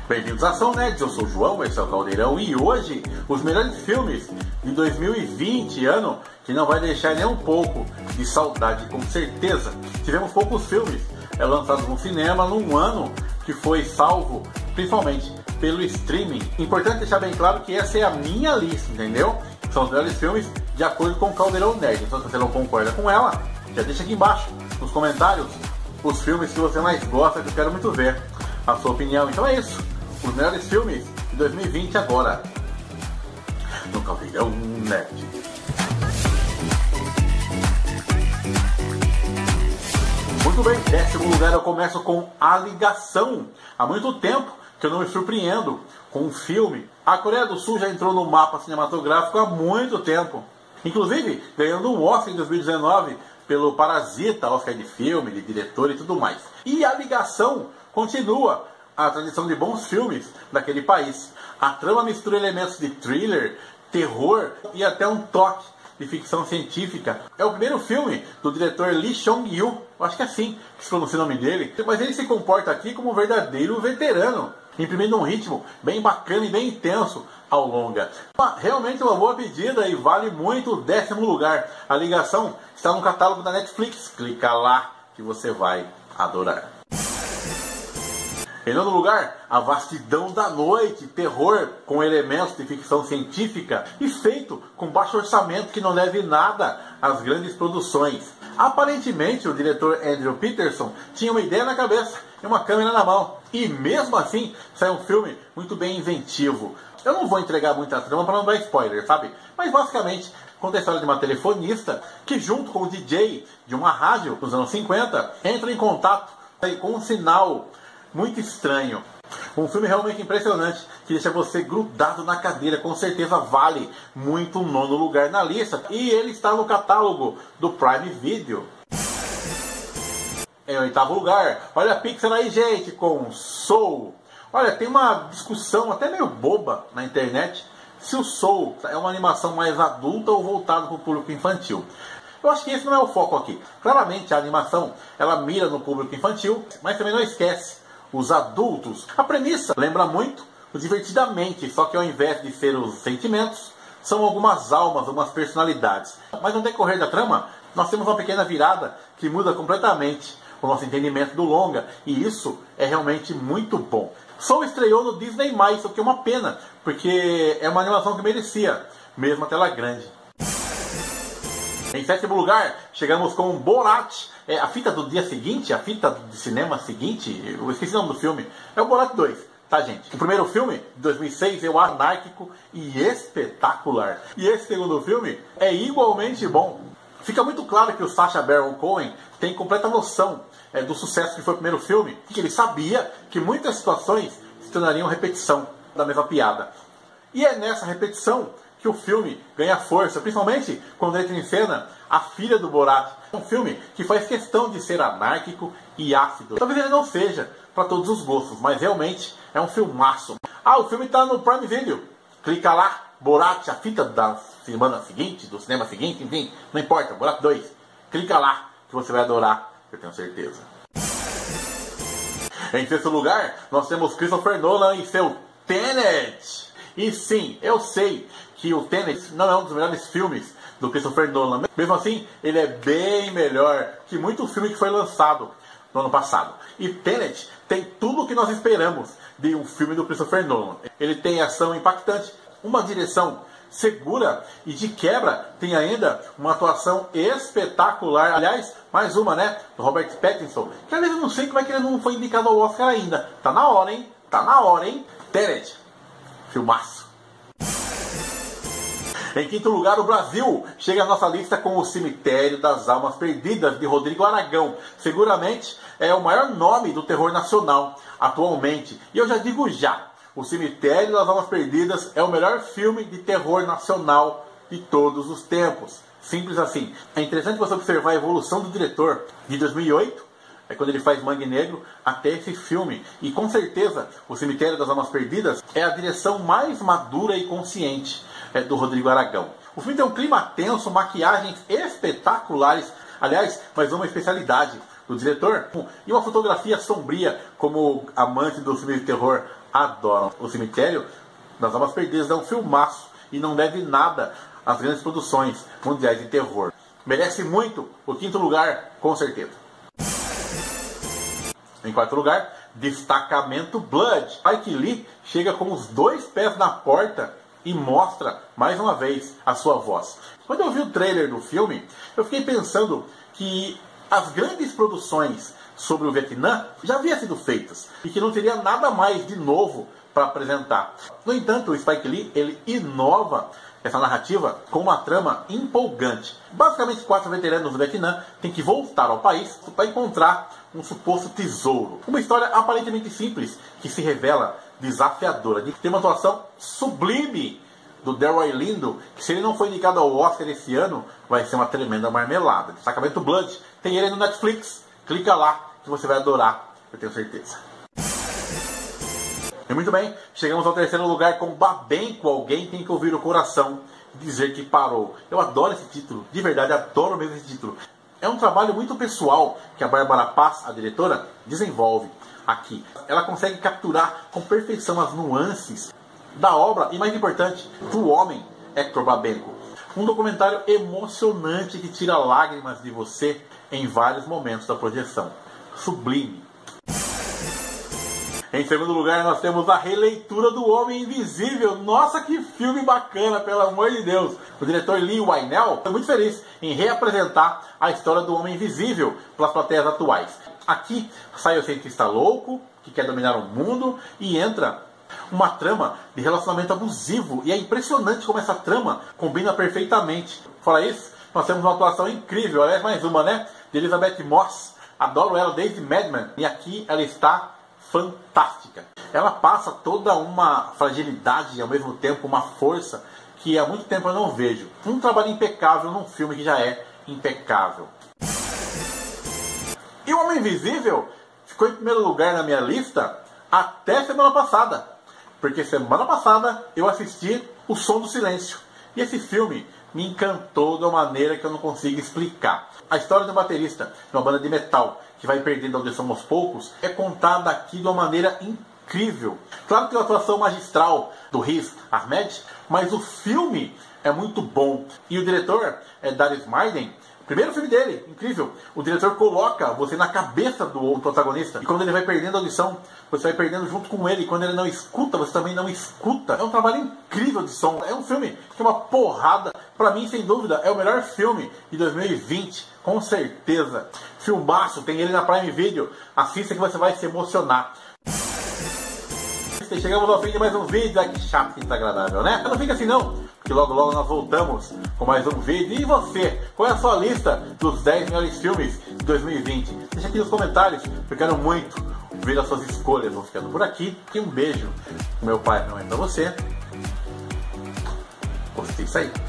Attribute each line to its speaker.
Speaker 1: Bem-vindos à Ação Nerds, eu sou o João, esse é o Caldeirão e hoje os melhores filmes de 2020, ano que não vai deixar nem um pouco de saudade, com certeza. Tivemos poucos filmes lançados no cinema num ano que foi salvo principalmente pelo streaming. Importante deixar bem claro que essa é a minha lista, entendeu? São os melhores filmes de acordo com o Caldeirão Nerd. Então se você não concorda com ela, já deixa aqui embaixo nos comentários os filmes que você mais gosta, que eu quero muito ver a sua opinião. Então é isso, os melhores filmes de 2020 agora no Caldeirão Nerd. Muito bem, décimo lugar eu começo com A Ligação. Há muito tempo que eu não me surpreendo com um filme. A Coreia do Sul já entrou no mapa cinematográfico há muito tempo, inclusive ganhando um Oscar em 2019 pelo Parasita, Oscar de filme, de diretor e tudo mais. E A Ligação continua a tradição de bons filmes daquele país. A trama mistura elementos de thriller, terror e até um toque de ficção científica. É o primeiro filme do diretor Lee Chong-yu, acho que é assim que se pronuncia o nome dele, mas ele se comporta aqui como um verdadeiro veterano, imprimindo um ritmo bem bacana e bem intenso ao longa. Realmente uma boa pedida e vale muito o décimo lugar. A Ligação está no catálogo da Netflix, clica lá que você vai adorar. Em nono lugar, A Vastidão da Noite, terror com elementos de ficção científica e feito com baixo orçamento que não deve nada às grandes produções. Aparentemente, o diretor Andrew Peterson tinha uma ideia na cabeça e uma câmera na mão. E mesmo assim, sai um filme muito bem inventivo. Eu não vou entregar muita trama para não dar spoiler, sabe? Mas basicamente, conta a história de uma telefonista que, junto com o DJ de uma rádio nos anos 50, entra em contato com um sinal muito estranho. Um filme realmente impressionante, que deixa você grudado na cadeira. Com certeza vale muito o nono lugar na lista. E ele está no catálogo do Prime Video. Em oitavo lugar, olha a Pixar aí, gente, com Soul. Olha, tem uma discussão até meio boba na internet se o Soul é uma animação mais adulta ou voltada para o público infantil. Eu acho que esse não é o foco aqui. Claramente a animação ela mira no público infantil, mas também não esquece os adultos. A premissa lembra muito o Divertidamente, só que ao invés de ser os sentimentos, são algumas almas, algumas personalidades. Mas no decorrer da trama, nós temos uma pequena virada que muda completamente o nosso entendimento do longa, e isso é realmente muito bom. Soul estreou no Disney+, o que é uma pena, porque é uma animação que merecia, mesmo a tela grande. Em sétimo lugar, chegamos com Borat. A fita do dia seguinte, a fita de cinema seguinte, eu esqueci o nome do filme, é o Borat 2, tá, gente? O primeiro filme, de 2006, é o anárquico e espetacular. E esse segundo filme é igualmente bom. Fica muito claro que o Sacha Baron Cohen tem completa noção do sucesso que foi o primeiro filme, que ele sabia que muitas situações se tornariam repetição da mesma piada. E é nessa repetição que o filme ganha força, principalmente quando entra em cena a filha do Borat. É um filme que faz questão de ser anárquico e ácido. Talvez ele não seja para todos os gostos, mas realmente é um filmaço. O filme está no Prime Video. Clica lá, Borat, a fita da semana seguinte, do cinema seguinte, enfim, não importa, Borat 2. Clica lá que você vai adorar, eu tenho certeza. Em sexto lugar, nós temos Christopher Nolan e seu Tenet. E sim, eu sei que o Tenet não é um dos melhores filmes do Christopher Nolan. Mesmo assim, ele é bem melhor que muito filme que foi lançado no ano passado. E Tenet tem tudo o que nós esperamos de um filme do Christopher Nolan. Ele tem ação impactante, uma direção segura e de quebra tem ainda uma atuação espetacular. Aliás, mais uma, né? Do Robert Pattinson. Que aliás eu não sei como é que ele não foi indicado ao Oscar ainda. Tá na hora, hein? Tá na hora, hein? Tenet. Filmaço. Em quinto lugar, o Brasil chega à nossa lista com O Cemitério das Almas Perdidas, de Rodrigo Aragão. Seguramente é o maior nome do terror nacional atualmente. E eu já digo já, O Cemitério das Almas Perdidas é o melhor filme de terror nacional de todos os tempos. Simples assim. É interessante você observar a evolução do diretor de 2008, quando ele faz Mangue Negro, até esse filme. E com certeza, O Cemitério das Almas Perdidas é a direção mais madura e consciente do Rodrigo Aragão. O filme tem um clima tenso, maquiagens espetaculares. Aliás, mais uma especialidade. do diretor, e uma fotografia sombria, como amantes do filme de terror adoram. O Cemitério das Almas Perdidas é um filmaço e não deve nada às grandes produções mundiais de terror. Merece muito o 5º lugar, com certeza. Em 4º lugar, Destacamento Blood. Spike Lee chega com os 2 pés na porta e mostra mais uma vez a sua voz. Quando eu vi o trailer do filme, eu fiquei pensando que as grandes produções sobre o Vietnã já haviam sido feitas e que não teria nada mais de novo para apresentar. No entanto, o Spike Lee ele inova essa narrativa com uma trama empolgante. Basicamente, 4 veteranos do Vietnã têm que voltar ao país para encontrar um suposto tesouro. Uma história aparentemente simples que se revela desafiadora. Tem uma atuação sublime do Delroy Lindo, que se ele não foi indicado ao Oscar esse ano, vai ser uma tremenda marmelada. Destacamento Blood, tem ele no Netflix. Clica lá que você vai adorar, eu tenho certeza. E muito bem, chegamos ao 3º lugar com Babenco, Alguém Tem Que Ouvir o Coração e Dizer Que Parou. Eu adoro esse título, de verdade, adoro mesmo esse título. É um trabalho muito pessoal que a Bárbara Paz, a diretora, desenvolve aqui. Ela consegue capturar com perfeição as nuances da obra e, mais importante, do homem Hector Babenco. Um documentário emocionante que tira lágrimas de você em vários momentos da projeção. Sublime. Em 2º lugar, nós temos a releitura do Homem Invisível. Nossa, que filme bacana, pelo amor de Deus! O diretor Lee Whannell foi muito feliz em reapresentar a história do Homem Invisível pelas plateias atuais. Aqui sai o cientista louco, que quer dominar o mundo, e entra uma trama de relacionamento abusivo. E é impressionante como essa trama combina perfeitamente. Fora isso, nós temos uma atuação incrível, aliás, mais uma, né? De Elizabeth Moss. Adoro ela desde Mad Men. E aqui ela está fantástica. Ela passa toda uma fragilidade e ao mesmo tempo uma força que há muito tempo eu não vejo. Um trabalho impecável num filme que já é impecável. E o Homem Invisível ficou em 1º lugar na minha lista até semana passada. Porque semana passada eu assisti O Som do Silêncio. E esse filme me encantou de uma maneira que eu não consigo explicar. A história de um baterista de uma banda de metal que vai perdendo a audição aos poucos é contada aqui de uma maneira incrível. Claro que tem uma atuação magistral do Riz Ahmed, mas o filme é muito bom. E o diretor é Darius Marden. Primeiro filme dele, incrível. O diretor coloca você na cabeça do protagonista. E quando ele vai perdendo a audição, você vai perdendo junto com ele. E quando ele não escuta, você também não escuta. É um trabalho incrível de som. É um filme que é uma porrada. Pra mim, sem dúvida, é o melhor filme de 2020. Com certeza. Filmaço, tem ele na Prime Video. Assista que você vai se emocionar. Chegamos ao fim de mais um vídeo. Ai, que chato, que desagradável, né? Mas não fica assim não, porque logo logo nós voltamos com mais um vídeo. E você? Qual é a sua lista dos 10 melhores filmes de 2020? Deixa aqui nos comentários, eu quero muito ver as suas escolhas. Vou ficando por aqui. E um beijo do meu pai e minha mãe pra você. Gostei disso aí.